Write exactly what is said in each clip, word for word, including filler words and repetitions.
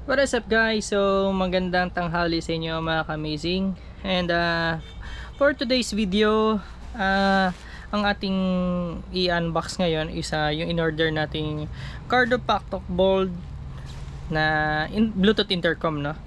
What is up guys? So magandang tanghali sa inyo mga ka-amazing. And uh, for today's video, uh, ang ating i-unbox ngayon is uh, yung in-order nating Cardo Packtalk Bold na in Bluetooth intercom, no?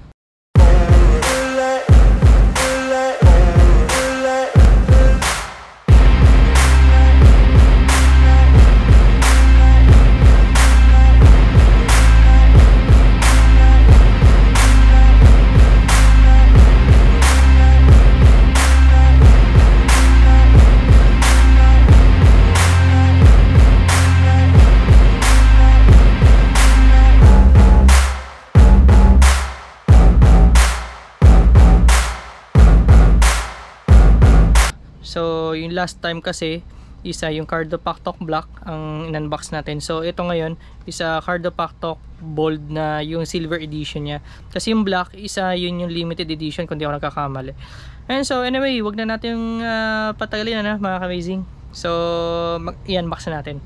So yung last time kasi isa yung Cardo Packtalk Black ang in-unbox natin. So ito ngayon isa Cardo Packtalk Bold na yung silver edition niya. Kasi yung black isa yun yung limited edition kung di ako nagkakamali. And so anyway, wag na natin uh, patagalin na mga ka-amazing. So i-unbox na natin.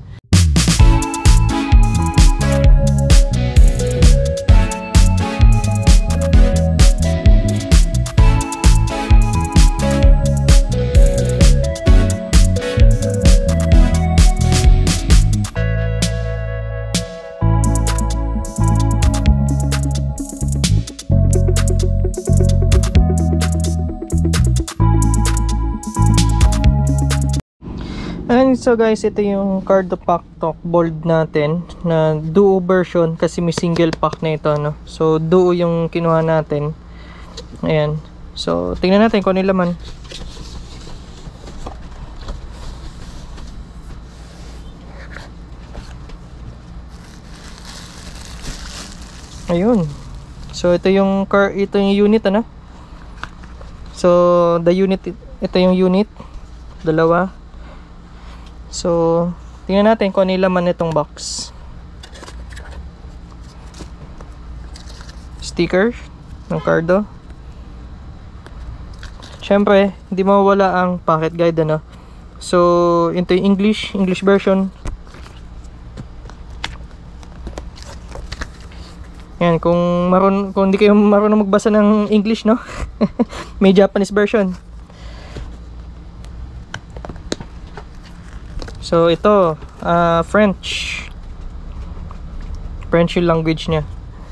And so guys, ito yung Cardo Packtalk Bold natin na duo version kasi may single pack na ito, no? So duo yung kinuha natin. Ayan. So tingnan natin kung ano yung laman. Ayun. So ito yung car, ito yung unit, ano? So the unit, ito yung unit, dalawa. So, tingnan natin kung ano yung laman nitong box. Sticker ng Cardo. Siyempre, hindi mawawala ang pocket guide, ano. So, ito yung English, English version. Yan, kung marun, kung hindi kayo marunong magbasa ng English, no? May Japanese version. So ito, uh, French. French yung language niya.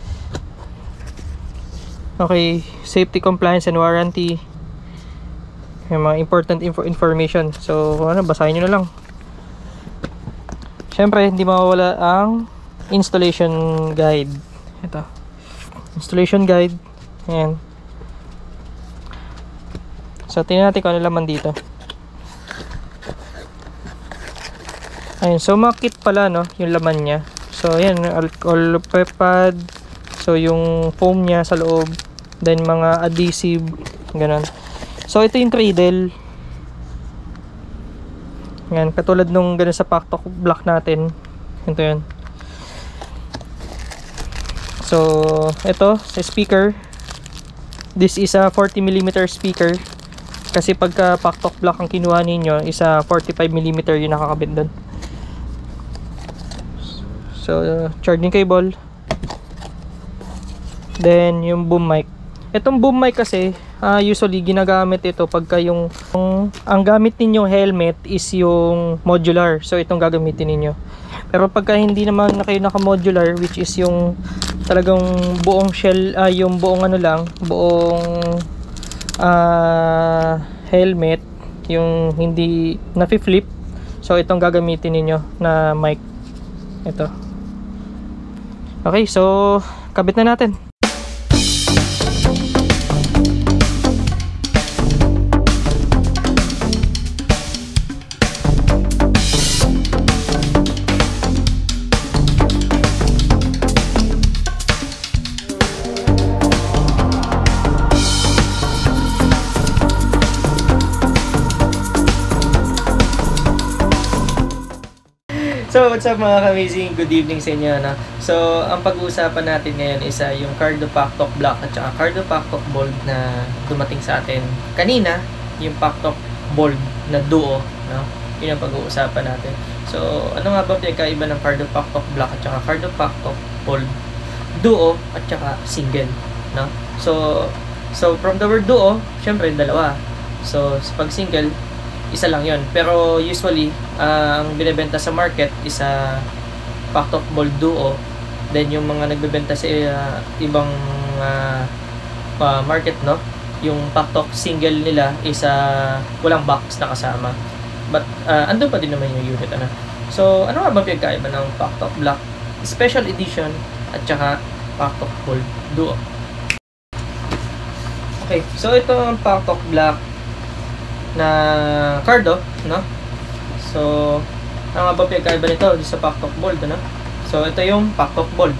Okay, safety, compliance, and warranty. Yung mga important info information. So ano, basahin nyo na lang. Siyempre, hindi mawawala ang installation guide. Ito. Installation guide. Ayan. So tingnan natin kung ano laman dito. Ayun, so mga kit pala, no, yung laman niya. So ayan, alcohol prepad. So yung foam niya sa loob, then mga adhesive, ganun. So ito yung cradle. Yan, katulad nung ganun sa Packtalk Black natin. Ito yan. So ito, sa speaker. This is a forty millimeter speaker. Kasi pagka Packtalk Black ang kinuha ninyo, isa forty-five millimeter yung nakakabit doon. So, uh, charging cable. Then, yung boom mic. Itong boom mic kasi, uh, usually ginagamit ito pagka yung, yung ang gamit ninyo helmet is yung modular. So, itong gagamitin ninyo. Pero pagka hindi naman na kayo naka-modular, which is yung talagang buong shell, uh, yung buong ano lang, buong uh, helmet, yung hindi na-flip. So, itong gagamitin ninyo na mic. Ito. Okay, so kabit na natin. So, what's up mga ka-amazing? Good evening sa inyo, no? So, ang pag-uusapan natin ngayon is uh, yung Cardo Packtalk Black at saka Cardo Packtalk Bold na dumating sa atin kanina, yung Packtalk Bold na duo, no? Yun ang pag-uusapan natin. So, ano nga ba pinagkaiba ng Cardo Packtalk Black at saka Cardo Packtalk Bold? duo at saka single, no? So, so from the word duo, syempre dalawa. So, pag single, isa lang yon. Pero usually, uh, ang binebenta sa market is a Packtalk Bold Duo. Then yung mga nagbebenta sa uh, ibang uh, uh, market, no, yung Packtalk single nila is uh, walang box na kasama. But uh, andun pa din naman yung unit, ano. So, ano nga ba pinagkaiba ng Packtalk Black Special Edition at saka Packtalk Bold Duo? Okay, so ito ang Packtalk Black na cardo, no? So, ano nga ba pinagkaiba nito sa Packtalk Bold, ano? So, ito yung Packtalk Bold.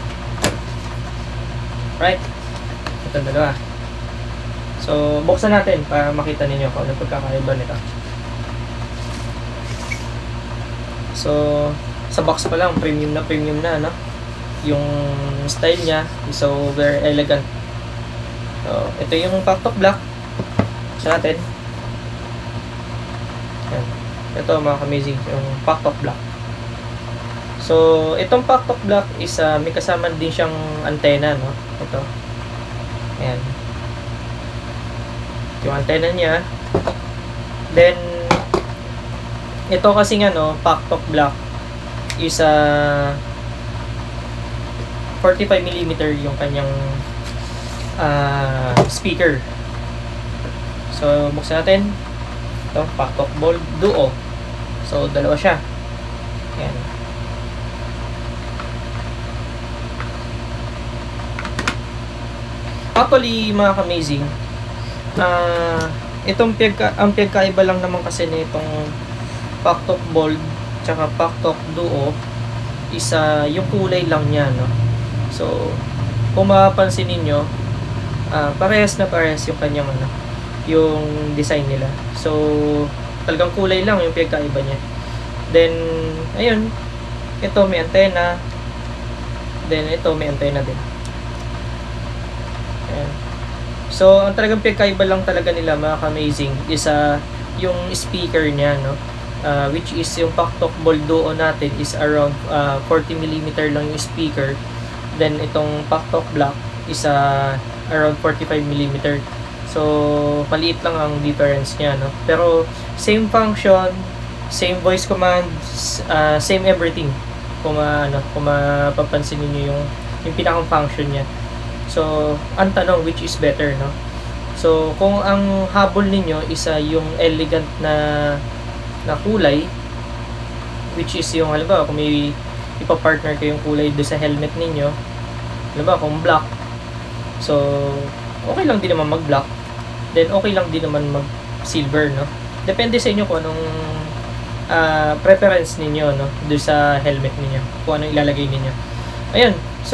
Right? Ito dalawa. So, buksan natin para makita ninyo kung ano pagkakaiba nito. So, sa box pa lang, premium na premium na, no? Yung style niya is so very elegant. So, ito yung Packtalk Black. Buksan natin. Yan. Ito mga amazing yung Packtalk Black. So, itong Packtalk Black is uh, may kasama din siyang antena, no? Ito. Ayan. Yung antena niya. Then, ito kasi nga, no, Packtalk Black is uh, forty-five millimeter yung kanyang uh, speaker. So, buksan natin. Ito, Packtalk Bold Duo. So, dalawa siya. Ayan. Actually, mga ka-amazing, uh, itong pagka, ang pagkaiba lang naman kasi nitong Packtalk Bold tsaka Packtalk Duo is uh, yung kulay lang niya, no? So, kung mapapansin ninyo, uh, parehas na parehas yung kanyang ano, yung design nila. So, talagang kulay lang yung pagkaiba niya. Then, ayun, ito may antena. Then, ito may antena din. Ayan. So, ang talagang pagkaiba lang talaga nila, mga ka-amazing, is uh, yung speaker niya, no? Uh, which is yung Packtalk Bold Duo natin is around uh, forty millimeter lang yung speaker. Then, itong Packtalk Black is uh, around forty-five millimeter. So, maliit lang ang difference niya, no? Pero, same function, same voice commands, uh, same everything. Kung, uh, ano, kung mapapansin niyo yung, yung pinakang function niya. So, ang tanong, which is better, no? So, kung ang habol ninyo is uh, yung elegant na na kulay, which is yung, halimbawa, kung may ipapartner kayong kulay doon sa helmet ninyo, halimbawa, kung black, so, okay lang din naman mag-black, then okay lang din naman mag-silver, no? Depende sa inyo kung anong uh, preference ninyo, no? Doon sa helmet ninyo, kung anong ilalagay ninyo. Ayun, so,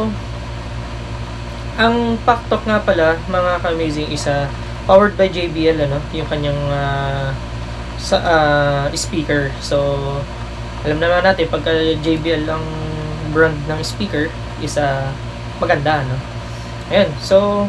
ang Packtalk nga pala, mga ka-amazing, isa powered by J B L, ano, yung kanyang uh, sa uh, speaker. So, alam naman natin pagka J B L ang brand ng speaker is uh, maganda, no? Ayun, so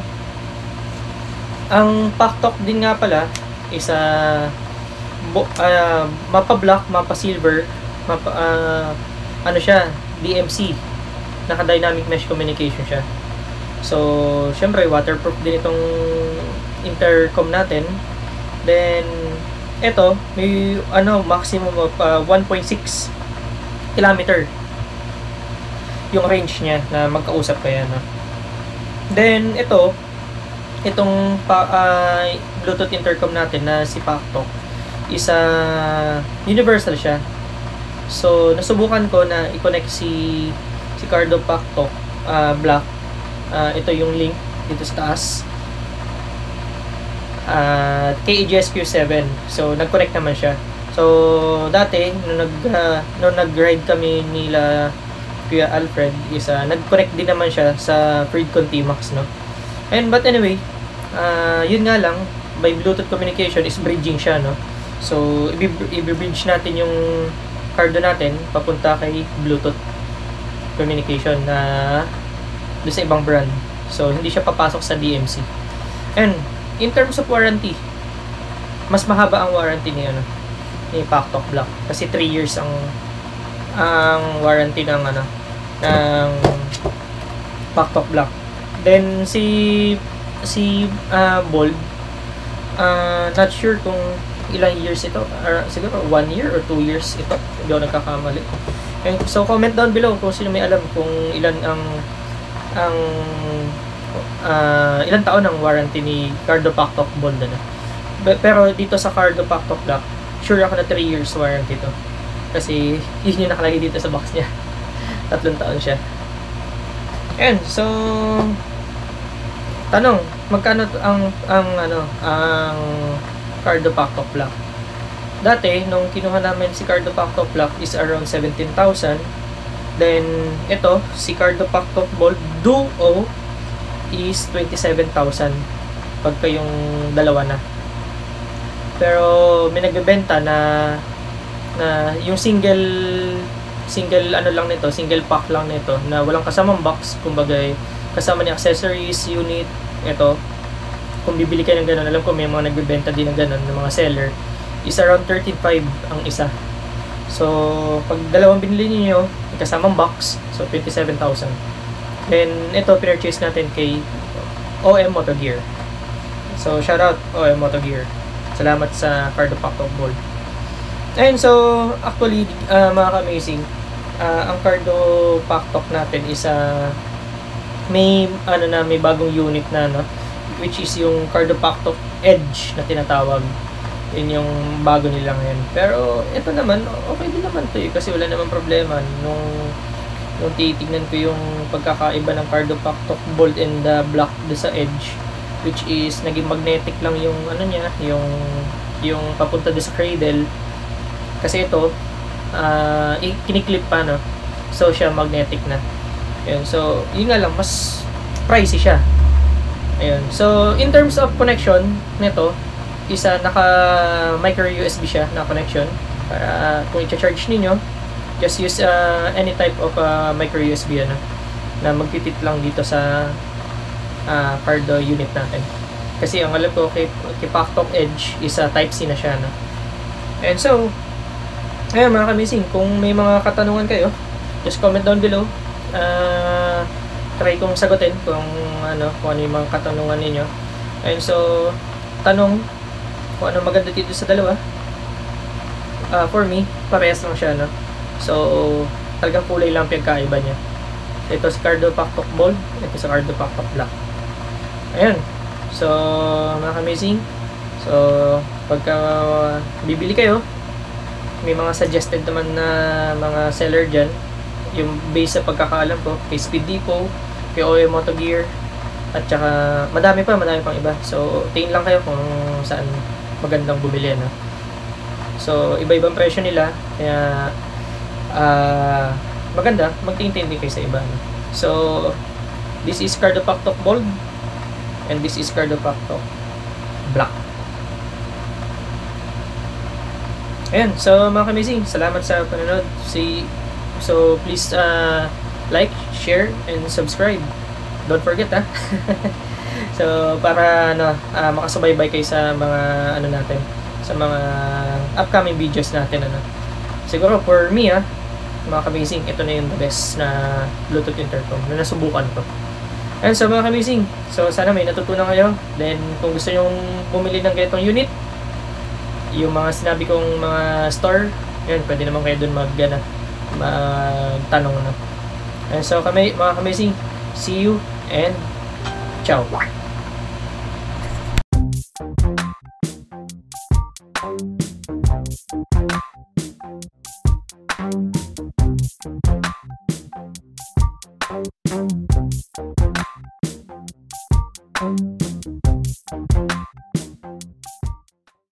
ang Packtalk din nga pala is uh, uh, mapa black, mapa silver, mapa, uh, ano siya, D M C, naka dynamic mesh communication siya. So, syempre waterproof din itong intercom natin. Then, ito, may ano, maximum of uh, one point six kilometer yung range niya na magkausap kaya, no? Then, ito, itong pa, uh, Bluetooth intercom natin na si Packtalk is uh, universal siya. So, nasubukan ko na i-connect si si Cardo Packtalk uh, Black. Uh, ito yung link dito sa taas. Uh, K A G S Q seven. So, nag-connect naman siya. So, dati, nung, nag, uh, nung nag-ride kami nila Kuya Alfred, is, uh, nag-connect din naman siya sa Freedcon T-Max, no? And, but anyway, uh, yun nga lang, by Bluetooth communication is bridging siya, no? So, i-bridge natin yung cardo natin papunta kay Bluetooth communication na uh, doon sa ibang brand. So, hindi siya papasok sa D M C. And, in terms of warranty, mas mahaba ang warranty ni ano ni Packtalk Black kasi three years ang ang warranty ng ano ng Packtalk Black. Then si si uh, Bold, uh, not sure kung ilang years ito, or siguro one year or two years ito, hindi ako nagkakamali. And so comment down below kung sino may alam kung ilan ang ang uh, ilang taon ang warranty ni Cardo Packtalk Bold na. Pero dito sa Cardo Packtalk Black, sure ako na three years warranty to. Kasi yun yung nakalagay dito sa box niya. Tatlong taon siya. And so tanong, magkano ang ang ano, ang Cardo Packtalk Black? Dati nung kinuha namin si Cardo Packtalk Black is around seventeen thousand. Then ito si Cardo Packtalk Bold Duo is twenty-seven thousand pagka yung dalawa na. Pero may nagbebenta na na yung single single ano lang nito, single pack lang nito na walang kasamang box, kumbaga kasama ni accessories, unit, ito. Kung bibili kayo ng ganun, alam ko may mga nagbebenta din ng ganun, ng mga seller, is around thirty-five ang isa. So, pag dalawang binili niyo, kasamang box, so twenty-seven thousand. Then, ito, pinurchase natin kay O M Moto Gear. So, shout out O M Moto Gear. Salamat sa Cardo Packtalk Bold. And so, actually, uh, mga ka-amazing, uh, ang Cardo Packtalk natin is uh, may, ano na, may bagong unit na, no? Which is yung Cardo Packtalk Edge na tinatawag. Yun yung bago nila ngayon. Pero, ito naman, okay din naman to eh, kasi wala naman problema. Nung, nung titignan ko yung pagkakaiba ng Cardo Packtalk Bold and the Black do sa Edge, which is, naging magnetic lang yung, ano niya, yung, yung papunta do sa cradle. Kasi ito, uh, kiniklip pa, no? So, siya magnetic na. Ayun, so, yun nga lang, mas pricey siya. Ayun. So, in terms of connection nito, isa naka micro U S B siya na connection. Para uh, kung i-charge niyo, just use uh, any type of uh, micro U S B ano, na magpipit lang dito sa uh, Cardo unit natin. Kasi ang alam ko kay, kay Packtalk Edge is uh, type C na siya, no? And so, ayun mga ka-amazing, kung may mga katanungan kayo, just comment down below. Uh, try kong sagutin kung ano, kung ano yung mga katanungan ninyo. And so, tanong kung ano maganda dito sa dalawa. Uh, for me, parehas lang siya, no? So, talagang kulay lang pagkaiba niya. Ito sa Cardo Packtalk Bold, ito sa Cardo Packtalk Black. Ayan. So, mga ka-amazing, so, pagka bibili kayo, may mga suggested naman na mga seller dyan. Yung base sa pagkakaalam ko, kay Speed Depot, kay O M Moto Gear, at saka madami pa, madami pang iba. So, tingin lang kayo kung saan magandang bumili, no? So, iba-ibang presyo nila, kaya uh, maganda, magtingin-tingin din kayo sa iba, no? So, this is Cardo Packtalk Bold, and this is Cardo Packtalk Black. Ayan, so mga ka-amazing, salamat sa panonood. See, so please uh, like, share, and subscribe. Don't forget, ha. So para ano, uh, makasubaybay kayo sa mga ano natin, sa mga upcoming videos natin, ano. Siguro for me, ha, mga ka-amazing, ito na yung the best na Bluetooth intercom na nasubukan ko. Ayan, so mga ka-amazing, so sana may natutunan kayo. Then kung gusto nyo bumili ng ganitong unit, yung mga sinabi kong mga store, yun, pwede naman kayo dun mag, gana, magtanong na. And so, kami, mga ka-amazing, see you and ciao! Thank you.